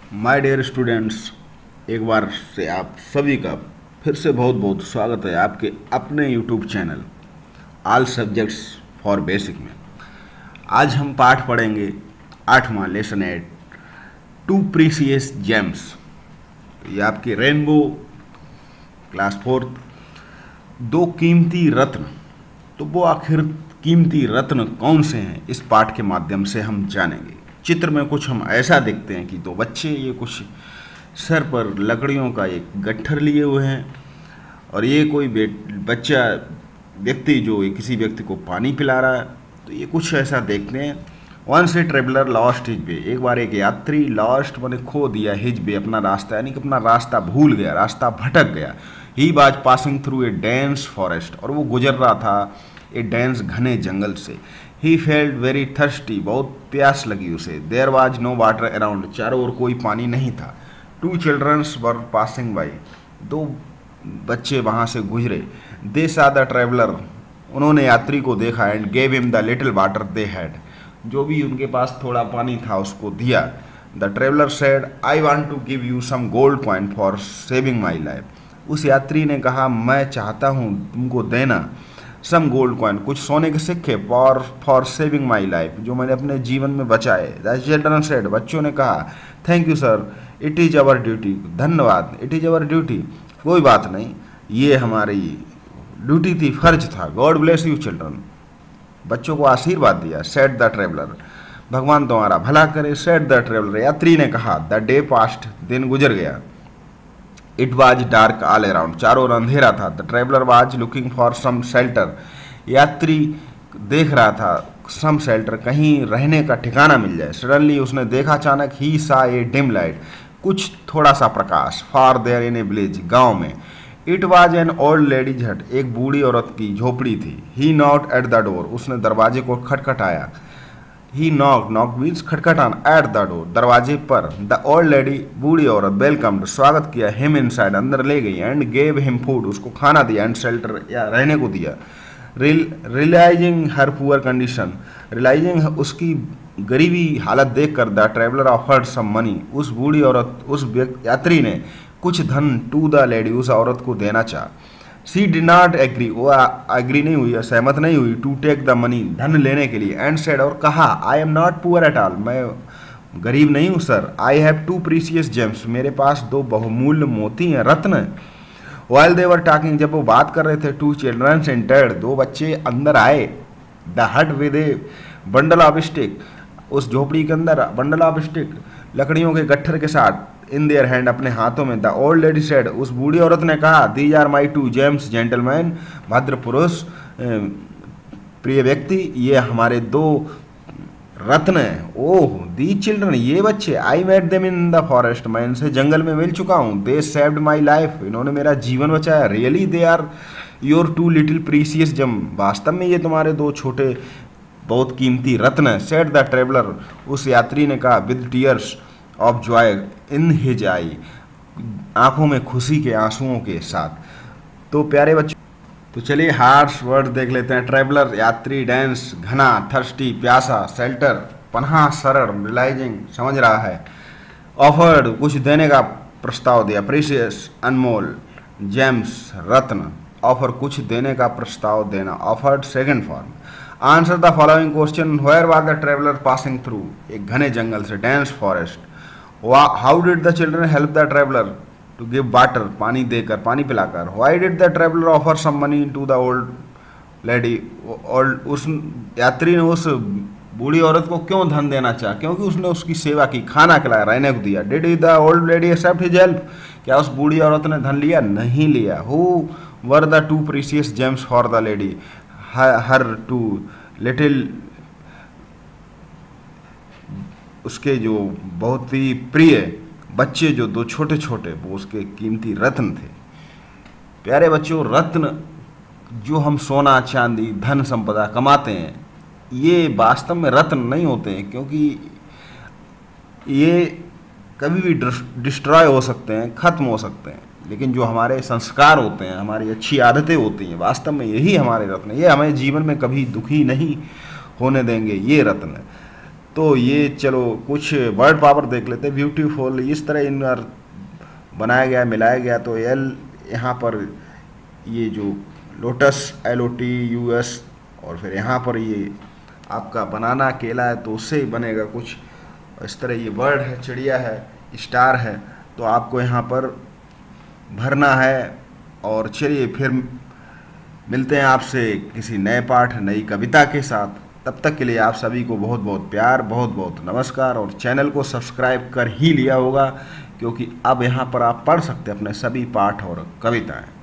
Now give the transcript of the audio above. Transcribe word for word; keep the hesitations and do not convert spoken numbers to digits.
My dear students, एक बार से आप सभी का फिर से बहुत बहुत स्वागत है आपके अपने YouTube channel all subjects for basic में। आज हम पाठ पढ़ेंगे आठवां lesson eight two precious gems. ये आपके रेनबो क्लास फोर्थ दो कीमती रत्न। तो वो आखिर कीमती रत्न कौन से हैं, इस पाठ के माध्यम से हम जानेंगे। चित्र में कुछ हम ऐसा देखते हैं कि दो बच्चे ये कुछ सर पर लकड़ियों का एक गट्ठर लिए हुए हैं और ये कोई बच्चा व्यक्ति जो किसी व्यक्ति को पानी पिला रहा है। तो ये कुछ ऐसा देखते हैं। Once a traveller lost his way, एक बार एक यात्री लॉस्ट मैंने खो दिया हिज वे, अपना रास्ता, यानी कि अपना रास्ता भूल गया, रास्ता भटक गया। He was passing through a dense forest, और वो गुजर रहा था ए डेंस घने जंगल से। ही फेल्ट वेरी थर्स्टी, बहुत प्यास लगी उसे। There was no water around, चारों ओर कोई पानी नहीं था। Two childrens were passing by, दो बच्चे वहाँ से गुजरे। दे सा द ट्रेवलर, उन्होंने यात्री को देखा। And gave him the little water they had, जो भी उनके पास थोड़ा पानी था उसको दिया। The traveller said I want to give you some gold coin for saving my life. उस यात्री ने कहा मैं चाहता हूँ तुमको देना सम गोल्ड कॉइन, कुछ सोने के सिक्के, for for saving my life, जो मैंने अपने जीवन में बचाए। द चिल्ड्रन सेड, बच्चों ने कहा thank you sir, it is our duty, धन्यवाद, इट इज़ अवर ड्यूटी, कोई बात नहीं, ये हमारी ड्यूटी थी, फर्ज था। गॉड ब्लेस यू चिल्ड्रन, बच्चों को आशीर्वाद दिया। सेड द ट्रेवलर, भगवान तुम्हारा भला करे। सेड द ट्रेवलर, यात्री ने कहा। द डे पास्ट, दिन गुजर गया। It was dark all around, चारों ओर अंधेरा था। The traveller was looking for some shelter, यात्री देख रहा था सम शेल्टर, कहीं रहने का ठिकाना मिल जाए। सडनली उसने देखा अचानक, ही सा ए डिम लाइट, कुछ थोड़ा सा प्रकाश। For there in a village, गाँव में। It was an old ladies hut, एक बूढ़ी औरत की झोपड़ी थी। He knocked at the door, उसने दरवाजे को खटखटाया। ही नॉक, नॉक मीन्स खटखटाना, एट द डोर, दरवाजे पर। द ओल्ड लेडी, बूढ़ी औरत, वेलकम्ड, स्वागत किया। हिम इनसाइड, अंदर ले गई। एंड गेव हिम फूड, उसको खाना दिया। एंड शेल्टर, या रहने को दिया। Realising her poor condition, realising उसकी गरीबी हालत देखकर, the traveller offered some money, उस बूढ़ी औरत, उस यात्री ने कुछ धन टू द लेडी, उस औरत को देना चाहा। सी डिड नॉट एग्री, वो एग्री नहीं हुई, सहमत नहीं हुई। टू टेक द मनी, धन लेने के लिए। एंड सेड, और कहा I am not poor at all, मैं गरीब नहीं हूँ sir. I have two precious gems, मेरे पास दो बहुमूल्य मोती हैं, रत्न हैं। वाइल दे वर टॉकिंग, जब वो बात कर रहे थे, टू चिल्ड्रन एंटर्ड, दो बच्चे अंदर आए। The hut with a bundle of stick, उस झोपड़ी के अंदर बंडल ऑफ स्टिक, लकड़ियों के गट्ठर के साथ, इन देयर हैंड, अपने हाथों में। द ओल्ड लेडी सेड, उस बूढ़ी औरत ने कहा, these are my two gems gentleman, भद्र पुरुष, प्रिय व्यक्ति, ये हमारे दो रत्न हैं। ओह दी चिल्ड्रन, ये बच्चे, I met them in the forest, मैं इनसे जंगल में मिल चुका हूँ। दे सेव्ड माई लाइफ, इन्होंने मेरा जीवन बचाया। Really they are your two little precious gem, वास्तव में ये तुम्हारे दो छोटे बहुत कीमती रत्न है। सेड द ट्रेवलर, उस यात्री ने कहा, with tears of joy in his eye, आंखों में खुशी के आंसुओं के साथ। तो प्यारे बच्चों, तो चलिए हार्श वर्ड देख लेते हैं। ट्रेवलर, यात्री। डेंस, घना। थर्स्टी, प्यासा। शेल्टर, पनाह, शरण। रियलाइजिंग, समझ रहा है। ऑफर्ड, कुछ देने का प्रस्ताव दिया। प्रीसियस, अनमोल। जेम्स, रत्न। ऑफर, कुछ देने का प्रस्ताव देना। Offered, second form. Answer the following question, where was the traveller passing through, एक घने जंगल से, dense forest. How did the children help the traveller, to give water, पानी देकर, पानी पिलाकर। Why did the traveller offer some money to the old lady, old, उस यात्री ने उस बूढ़ी औरत को क्यों धन देना चाहा, क्योंकि उसने उसकी सेवा की, खाना खिलाया, रहने को दिया। Did the old lady accept his help, क्या उस बूढ़ी औरत ने धन लिया, नहीं लिया। Who were the two precious gems for the lady, her two little, उसके जो बहुत ही प्रिय बच्चे, जो दो छोटे छोटे, वो उसके कीमती रत्न थे। प्यारे बच्चों, रत्न जो हम सोना चांदी धन संपदा कमाते हैं, ये वास्तव में रत्न नहीं होते हैं, क्योंकि ये कभी भी डिस्ट्रॉय हो सकते हैं, खत्म हो सकते हैं। लेकिन जो हमारे संस्कार होते हैं, हमारी अच्छी आदतें होती हैं, वास्तव में यही हमारे रत्न, ये हमें जीवन में कभी दुखी नहीं होने देंगे, ये रत्न है। तो ये चलो कुछ वर्ड पावर देख लेते हैं। ब्यूटीफुल इस तरह इन बनाया गया, मिलाया गया। तो एल यहाँ पर ये जो lotus L O T U S, और फिर यहाँ पर ये आपका बनाना केला है, तो उससे ही बनेगा कुछ इस तरह। ये बर्ड है, चिड़िया है, स्टार है, तो आपको यहाँ पर भरना है। और चलिए फिर मिलते हैं आपसे किसी नए पाठ, नई कविता के साथ। तब तक के लिए आप सभी को बहुत बहुत प्यार, बहुत बहुत नमस्कार। और चैनल को सब्सक्राइब कर ही लिया होगा, क्योंकि अब यहाँ पर आप पढ़ सकते हैं अपने सभी पाठ और कविताएं।